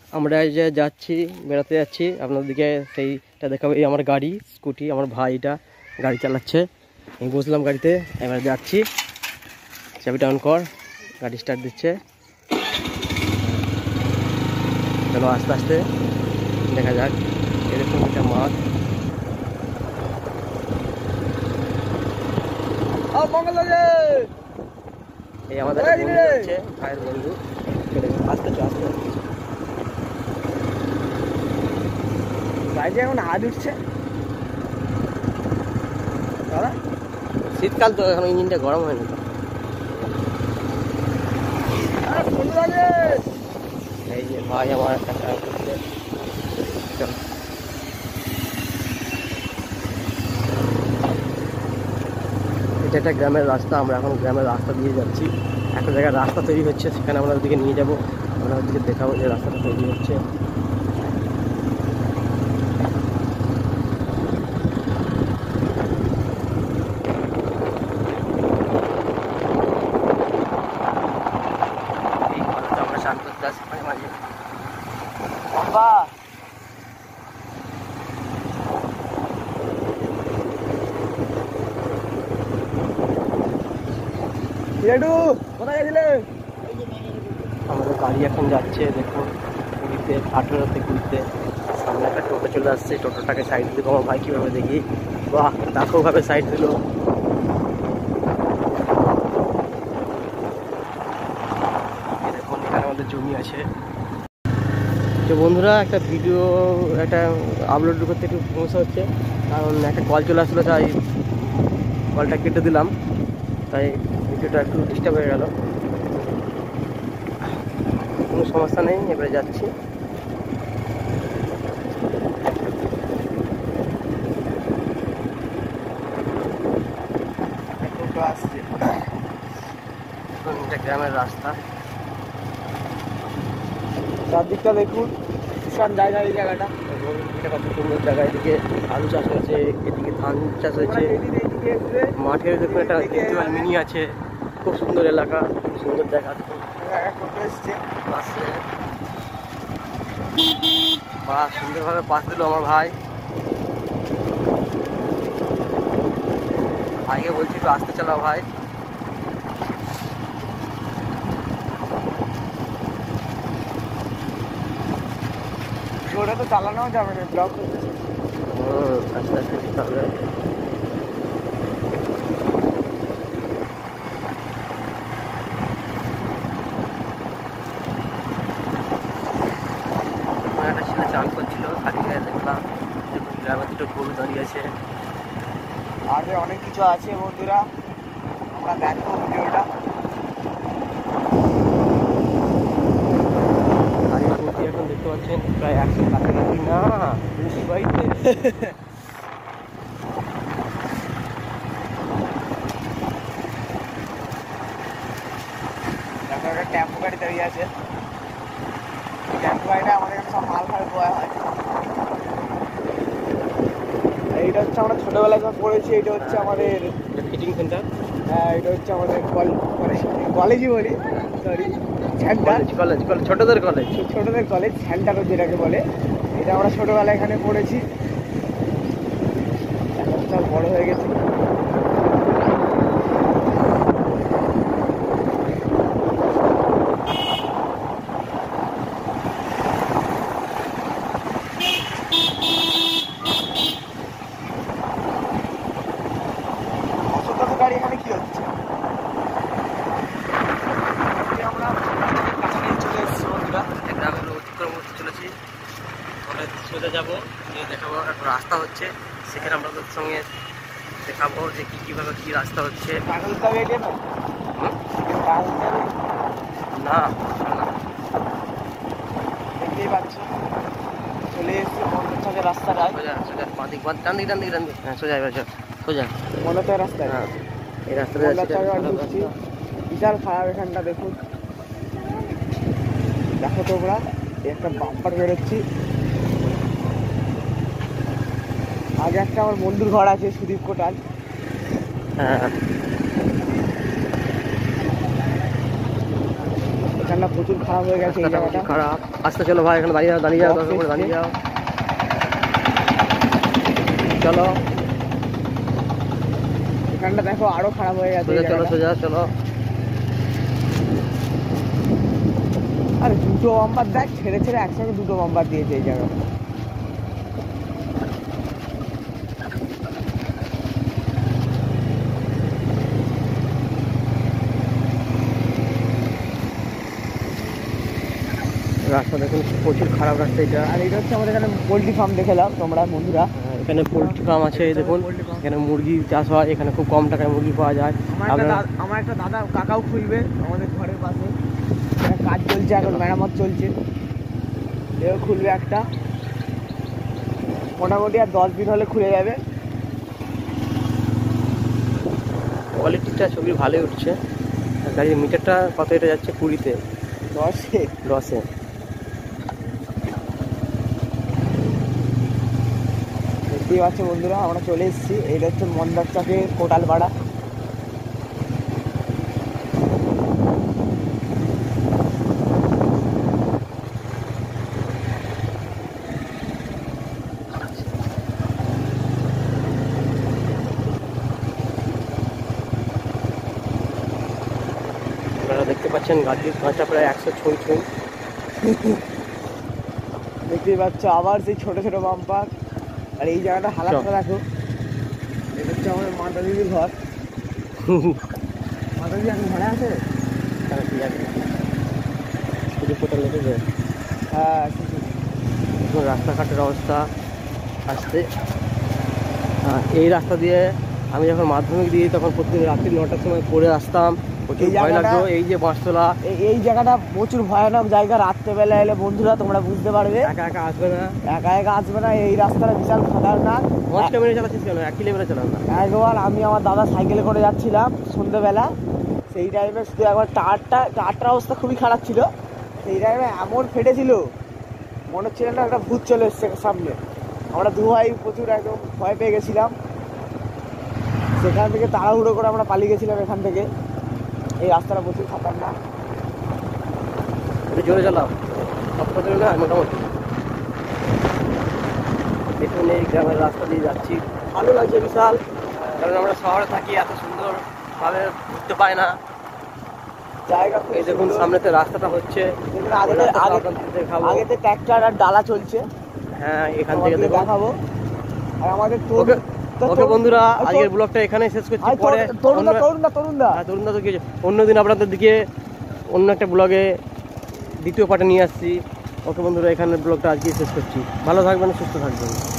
আমরা এই যে যাচ্ছি, বেড়াতে যাচ্ছি, আপনাদেরকে সেইটা দেখাবো। এই আমার গাড়ি, স্কুটি, আমার ভাইটা গাড়ি চালাচ্ছে, আমি বসলাম গাড়িতে, এবার যাচ্ছি। চাবিটা অন কর, গাড়ি স্টার্ট দিচ্ছে। চলো আস্তে আস্তে দেখা যাক। এরকম একটা মাঠ, এই আমাদের বন্ধু আছে, ভাইয়ের বন্ধু। আস্তে আস্তে গাড়িতে এখন হাত উঠছে দাদা, শীতকাল তো এখন ইঞ্জিনটা গরম হয়নি তো। এই যে ভাই আমার একটা কাজ করছে। চল এটা একটা গ্রামের রাস্তা, আমরা এখন গ্রামের রাস্তা দিয়ে যাচ্ছি। একটা জায়গায় রাস্তা তৈরি হচ্ছে, সেখানে আমরা ওদিকে নিয়ে যাবো, আমরা ওদিকে দেখাবো যে রাস্তাটা তৈরি হচ্ছে। এই ঘরটা আমরা শান্ত দাস মাঝে মাঝে কোথায় গেছিলে? আমাদের গাড়ি এখন যাচ্ছে, দেখুন পুরীতে, 18 পুরীতে। সামনে একটা টোটো চলে আসছে, টোটোটাকে সাইড দিল আমার ভাই, কীভাবে দেখি, বাহ দেখোভাবে সাইড দিল। দেখুন এখানে আমাদের জমি আছে। তো বন্ধুরা, একটা ভিডিও একটা আপলোড করতে একটু সমস্যা হচ্ছে, কারণ একটা কল চলে আসলো, তাই কলটা কেটে দিলাম, তাই ভিডিওটা একটু ডিস্টার্ব হয়ে গেল। কোনো সমস্যা নেই, এবারে যাচ্ছি। এটা গ্রামের রাস্তা, চারদিকটা দেখুন, ভীষণ জায়গা এই জায়গাটা। এবং এটা কত সুন্দর জায়গা। এদিকে আলু চাষ হয়েছে, এদিকে ধান চাষ হয়েছে, মাঠের দেখুন একটা দ্বিতীয় মিনি আছে। খুব সুন্দর এলাকা, খুব সুন্দর জায়গা। বাহ, সুন্দরভাবে পাশ দিল আমার ভাই। ভাইকে বলছি একটু আসতে চালাও ভাই। ওটা তো চালানো যাবে না, ব্লক হচ্ছে। আস্তে আস্তে যেতে হবে। একটা ছেলে চান করছিল, খালি গায়ে দেখলাম। গ্রামের দুটো গরু দাঁড়িয়ে আছে। আগে অনেক কিছু আছে বন্ধুরা, আমরা দেখো ভিডিওটা। গাড়ির গতি এখন দেখতে পাচ্ছেন প্রায় 100 কাছাকাছি, না বেশি বাড়িতে। দেখো একটা টেম্পো গাড়ি দাঁড়িয়ে আছে, টেম্পো গাড়িটা আমাদের এখানে সব মাল ফাল বোয়া হয়। এইটা হচ্ছে আমরা ছোটবেলায় যখন পড়েছি, এটা হচ্ছে আমাদের ফিটিং সেন্টার। হ্যাঁ, এটা হচ্ছে আমাদের কলেজই বলি, সরি সেন্টার, কলেজ, ছোটদের কলেজ, ছোটদের কলেজ সেন্টার যেটাকে বলে। এটা আমরা ছোটবেলায় এখানে পড়েছি, এখন সব বড় হয়ে গেছি। গাড়ি এখানে কি হচ্ছে? আমরা কাছাকাছি চলে এসেছি বন্ধুরা, গ্রামের অতিক্রম করতে চলেছি। সোজা যাবো, গিয়ে দেখাবো একটা রাস্তা হচ্ছে, সেখানে আমরা তোর সঙ্গে দেখাবো যে কীভাবে কী রাস্তা হচ্ছে। না দেখতেই পাচ্ছ, চলে এসেছি মন্দির রাস্তাটায়। সোজা সোজা বাঁদিক ডান দিক হ্যাঁ সোজা, এবার সোজা মনে রাস্তায়। হ্যাঁ, এই রাস্তাটা ঢুকছি, বিশাল খারাপ এখানটা দেখুন। দেখো তোমরা, একটা বাম্পার বেরোচ্ছি। আগে একটা আমার বন্ধুর ঘর আছে, সুদীপ কোটাল। হ্যাঁ, এখানটা প্রচুর খারাপ হয়ে গেছে এই রাস্তাটা জায়গাটা। খুব খারাপ। আস্তে চলো ভাই, এখানে দাঁড়িয়ে যাও, দাঁড়িয়ে যাও, Box দরকার পড়ে দাঁড়িয়ে এসছে। যাও। চলো এখানটা দেখো আরো খারাপ হয়ে গেছে এই সোজা চলো, জায়গাটা। সোজা চলো। আরে দুটো বাম্পার দেখ, ছেড়ে ছেড়ে একসঙ্গে দুটো বাম্পার দিয়েছে এই জায়গাটা। রাস্তা দেখুন প্রচুর খারাপ রাস্তা এটা। আর এটা হচ্ছে আমাদের এখানে পোল্ট্রি ফার্ম দেখলাম তোমরা বন্ধুরা। এখানে পোল্ট্রি ফার্ম আছে, এই দেখুন এখানে মুরগি চাষ হয়, এখানে খুব কম টাকায় মুরগি পাওয়া যায়। আমার একটা দাদা কাকাও খুলবে আমাদের ঘরের পাশে, এখানে কাজ চলছে এখন, মেরামত চলছে, এও খুলবে একটা, মোটামুটি আর 10 দিন হলে খুলে যাবে। কোয়ালিটিটা ছবি ভালোই উঠছে। আর গাড়ির মিটারটা কত, এটা যাচ্ছে 20-তে, 10-এ 10-এ। দেখতেই পাচ্ছ বন্ধুরা, আমরা চলে এসেছি। এইটা হচ্ছে মন্দার চকে কোটালপাড়া। আপনারা দেখতে পাচ্ছেন গাড়ির কাঁচা প্রায় 100 ছুঁই ছুঁই। দেখতেই পাচ্ছ আবার সেই ছোট ছোট বাম্পার। আর এই জায়গাটা হালাতটা দেখো। এটা হচ্ছে আমাদের মাতা দিদির ঘর। মাতা দিদি এখন ঘরে আছে? তারা কি জানে, শুধু কোথাও লেগেছে। হ্যাঁ, এখন রাস্তাঘাটের অবস্থা আসতে। এই রাস্তা দিয়ে আমি যখন মাধ্যমিক দিই তখন প্রতিদিন রাত্রি 9টার সময় পড়ে আসতাম, প্রচুর ভয় লাগতো। এই যে বাঁশতলা, এই জায়গাটা প্রচুর ভয়ানক জায়গা। রাত্রেবেলা এলে বন্ধুরা তোমরা বুঝতে পারবে, একা একা আসবে না, একা একা আসবে না। এই রাস্তাটা বিশাল খতরনাক। 5 কিলোমিটার চালাচ্ছিস কেন, 1 কিলোমিটার চালান না। একবার আমি আমার দাদা সাইকেলে করে যাচ্ছিলাম সন্ধ্যেবেলা, সেই টাইমে শুধু একবার টায়ারটার অবস্থা খুবই খারাপ ছিল। সেই টাইমে এমন ফেটেছিল, মনে হচ্ছিল না একটা ভূত চলে এসছে সামনে। আমরা দু ভাই প্রচুর একদম ভয় পেয়ে গেছিলাম। সেখান থেকে তাড়াহুড়ো করে আমরা পালিয়ে গেছিলাম এখান থেকে। এই রাস্তাটা প্রচুর খতরনাক। একটু জোরে চালাও, সব কথা না মোটামুটি। দেখুন এই গ্রামের রাস্তা দিয়ে যাচ্ছি, ভালো লাগছে বিশাল। কারণ আমরা শহরে থাকি, এত সুন্দরভাবে ঘুরতে পাই না। জায়গা এই দেখুন সামনেতে রাস্তাটা হচ্ছে, আগেতে ট্র্যাক্টর আর ডালা চলছে। হ্যাঁ, এখান থেকে দেখুন। দেখাবো। আর আমাদের ওকে বন্ধুরা, আজকের ব্লগটা এখানেই শেষ করছি। পরে তরুণদা তরুণদা তো কি অন্যদিন আপনাদের দিকে অন্য একটা ব্লগে দ্বিতীয় পার্টে নিয়ে আসছি। ওকে বন্ধুরা, এখানে ব্লগটা আজকেই শেষ করছি। ভালো থাকবেন, সুস্থ থাকবেন।